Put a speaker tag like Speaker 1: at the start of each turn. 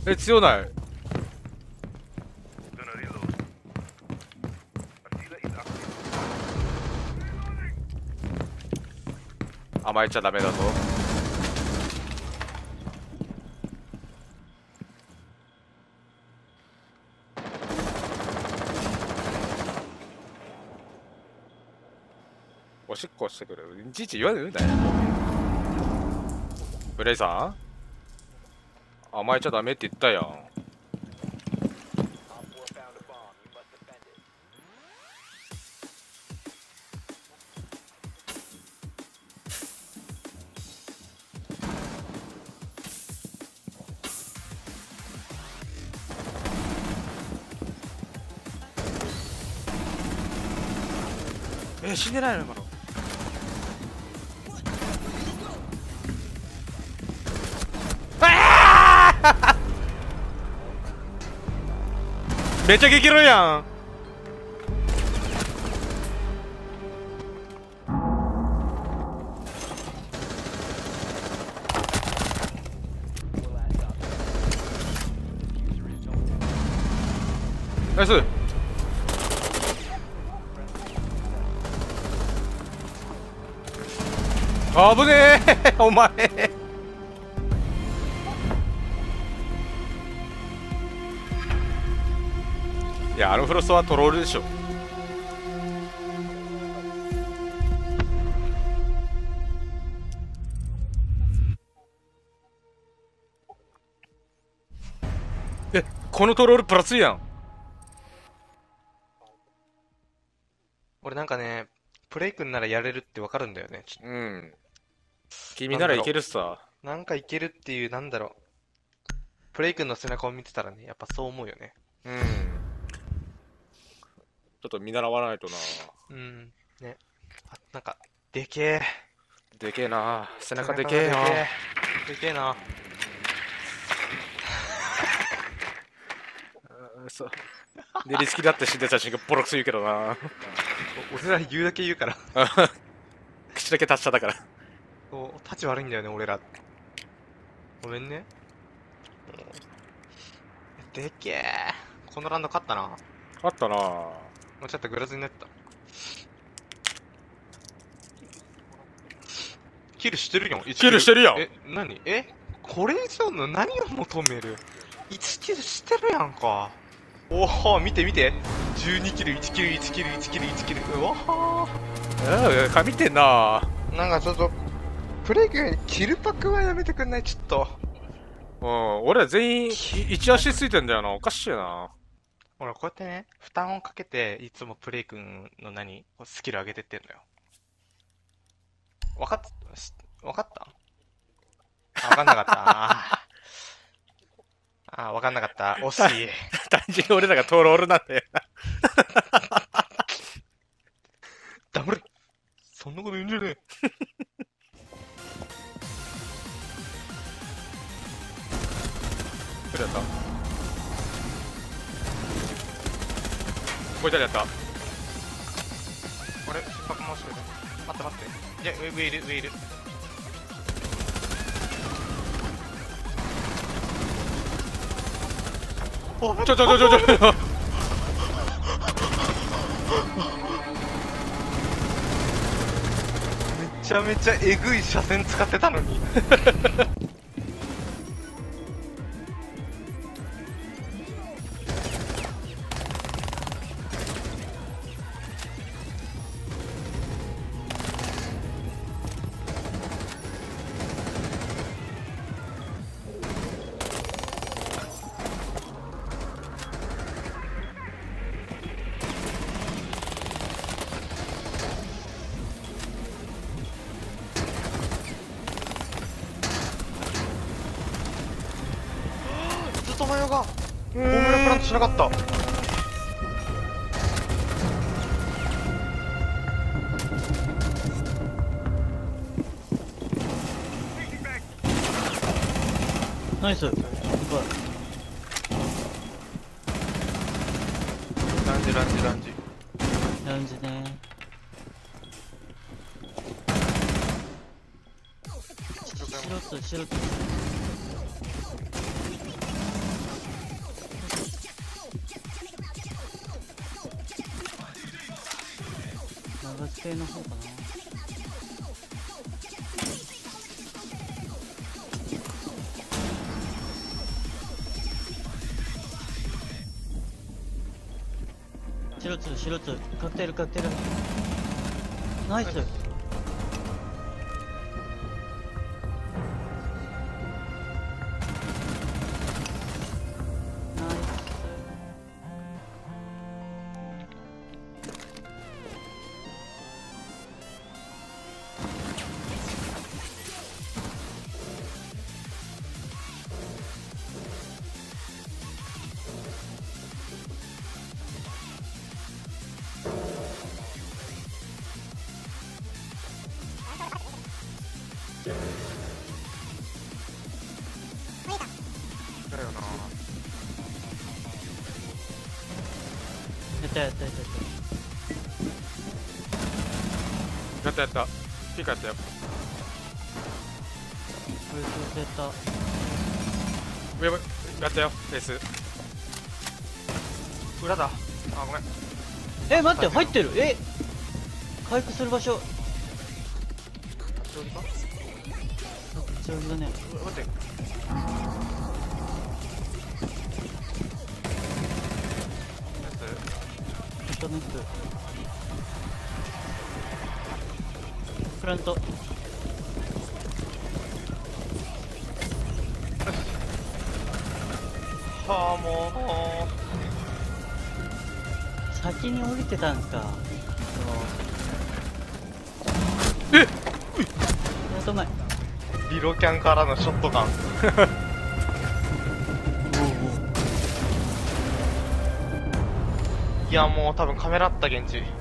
Speaker 1: 強ない。甘えちゃダメだぞ。おしっこしてくる。いちいち言わないでね。ブレイさん、甘えちゃダメって言ったやん。死んでないの今の。めっちゃ激ロやん。ナイス。危ねえお前。いや、あのフロストはトロールでしょ。このトロールプラスやん。
Speaker 2: 俺なんかね、プレイ君ならやれるってわかるんだよね。
Speaker 1: うん。君ならいけるさ。
Speaker 2: なんかいけるっていう、なんだろう。プレイ君の背中を見てたらね、やっぱそう思うよね。
Speaker 1: うん。ちょっと見習わないとな。
Speaker 2: うん。ね。なんか、でけえ。
Speaker 1: でけえな。背中でけえな。
Speaker 2: でけえな。
Speaker 1: そう。で、リスキだって死んでた瞬間ボロクソ言うけどな。
Speaker 2: 俺ら言うだけ言うから。
Speaker 1: 口だけ達者だから。
Speaker 2: そう、立ち悪いんだよね、俺ら。ごめんね。でけえ。このラウンド勝ったな。
Speaker 1: あったな。
Speaker 2: もうちょっとグラズになった。キルしてるやん。
Speaker 1: キルしてるやん。
Speaker 2: 何これ以上の何を求める？ 1 キルしてるやんか。おお、見て見て。12キル、1キル、1キル、1キル、1キル。うわ
Speaker 1: は神ってんな。
Speaker 2: なんかちょっと、プレイ君、キルパクはやめてくんない？ちょっと。
Speaker 1: うん、俺ら全員1足ついてんだよな。おかしいな。
Speaker 2: ほら、こうやってね、負担をかけて、いつもプレイ君のスキル上げてってんのよ。わかったわかんなかったわかんなかった。惜しい。
Speaker 1: 単純に俺らがトロールなんだよな。
Speaker 2: 黙れ。そんなこと言うんじゃねえ。
Speaker 1: それやった。こいつらやった。
Speaker 2: あれ、失敗回してる。待って待って。いや、上いる、上いる。
Speaker 1: ちょ。
Speaker 2: めちゃめちゃえぐい車線使ってたのに。ずっとマヨがホームランプラントしなかった。
Speaker 3: ナイス。
Speaker 2: ランジ。
Speaker 3: ラウンジね。白と。 長地系の方かな。白ツ白ツカクテルカクテルナイス。
Speaker 1: だよな。
Speaker 3: やったやったやったやった。
Speaker 1: やったやった。ピカやったよ。
Speaker 3: これ調整やった。
Speaker 1: 上もやったよ。ベース。
Speaker 2: 裏だ。あ、ごめん。
Speaker 3: え、待って入ってる。え、回復する場所
Speaker 2: 上手か
Speaker 3: 上手だね。
Speaker 2: 待って。
Speaker 3: ネットネットフラント。
Speaker 2: はあ、も
Speaker 3: 先に降りてたんか。
Speaker 1: えっ
Speaker 3: やっとうまい。
Speaker 2: う、リロキャンからのショットガン。いや、もう多分カメラあった現地。